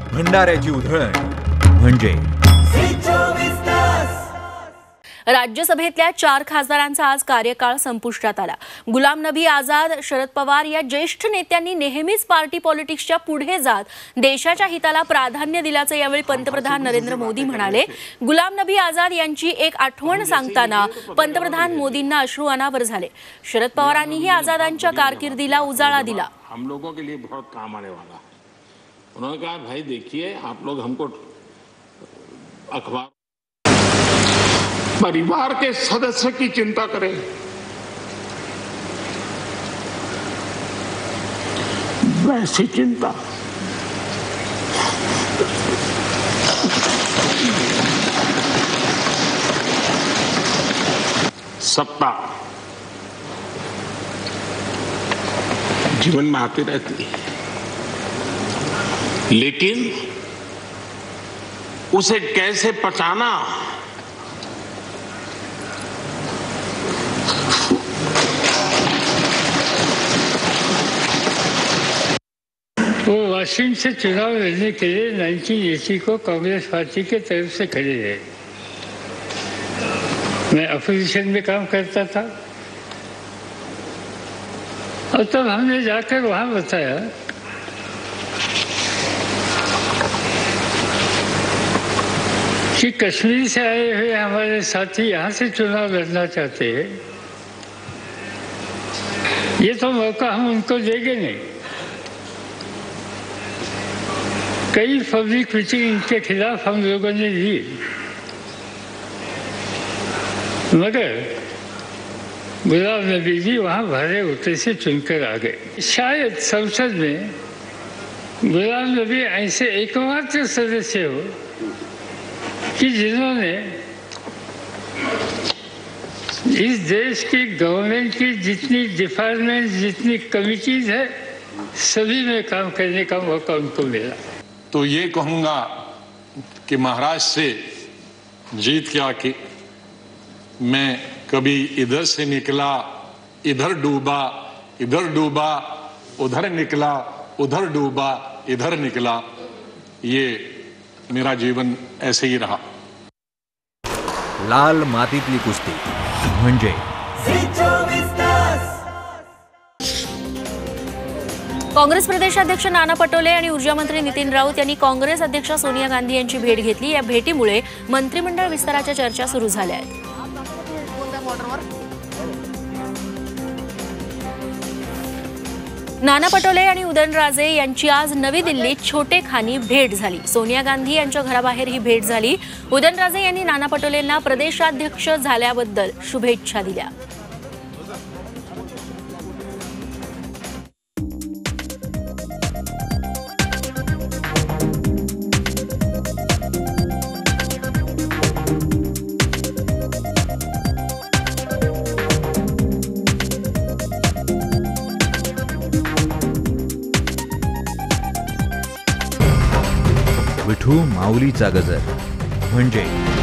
भंडाऱ्याची उधळण म्हणजे राज्यसभेतल्या 4 खासदारांचा आज कार्यकाळ संपुष्टात आला। गुलाम नबी आझाद, शरद पवार या ज्येष्ठ नेत्यांनी नेहमीच पार्टी पॉलिटिक्सच्या पुढे जात देशाच्या हिताला प्राधान्य दिल्याचं यावेळी पंतप्रधान नरेंद्र मोदी म्हणाले। गुलाम नबी आझाद यांची एक आठवण सांगताना पंतप्रधान मोदींना अश्रू अनावर झाले। शरद पवारांनीही आझादांच्या कारकिर्दीला उजाळा दिला। हम लोगों के लिए बहुत काम आने वाला। उन्होंने कहा भाई देखिए आप लोग हमको अखबार परिवार के सदस्य की चिंता करें, वैसी चिंता सत्ता जीवन में आती रहती है, लेकिन उसे कैसे पचाना, वो वाशिंगटन से चुनाव लड़ने के लिए 1980 को कांग्रेस पार्टी के तरफ से खड़े रहे। मैं अपोजिशन में काम करता था और तब हमने जाकर वहां बताया कि कश्मीर से आए हुए हमारे साथी यहां से चुनाव लड़ना चाहते हैं, ये तो मौका हम उनको देंगे नहीं। कई पब्लिक मीटिंग इनके खिलाफ हम लोगों ने दी, मगर गुलाम नबी जी वहां भरे उतरे से चुनकर आ गए। शायद संसद में गुलाम नबी ऐसे एकमात्र सदस्य हो कि जिन्होंने इस देश की गवर्नमेंट की जितनी डिपार्टमेंट, जितनी कमिटीज है, सभी में काम करने का मौका उनको मिला। तो ये कहूंगा कि महाराष्ट्र से जीत के आके मैं कभी इधर से निकला, इधर डूबा, इधर डूबा, उधर निकला, उधर डूबा, इधर निकला, ये मेरा जीवन ऐसे ही रहा। लाल मातीतली कुस्ती म्हणजे काँग्रेस प्रदेशाध्यक्ष नाना पटोले आणि ऊर्जा मंत्री नितीन राऊत यांनी काँग्रेस अध्यक्ष सोनिया गांधी यांची भेट घेतली। या भेटीमुळे मंत्रिमंडळ विस्ताराच्या चर्चा सुरू झाल्या आहेत। नाना पटोले आणि उदयनराजे यांची आज नवी दिल्लीत छोटेखानी भेट झाली। सोनिया गांधी यांच्या घराबाहेर ही भेट झाली। उदयनराजे यांनी नाना पटोलेंना प्रदेशाध्यक्ष झाल्याबद्दल शुभेच्छा दिल्या। विठू माऊलीचा गजर म्हणजे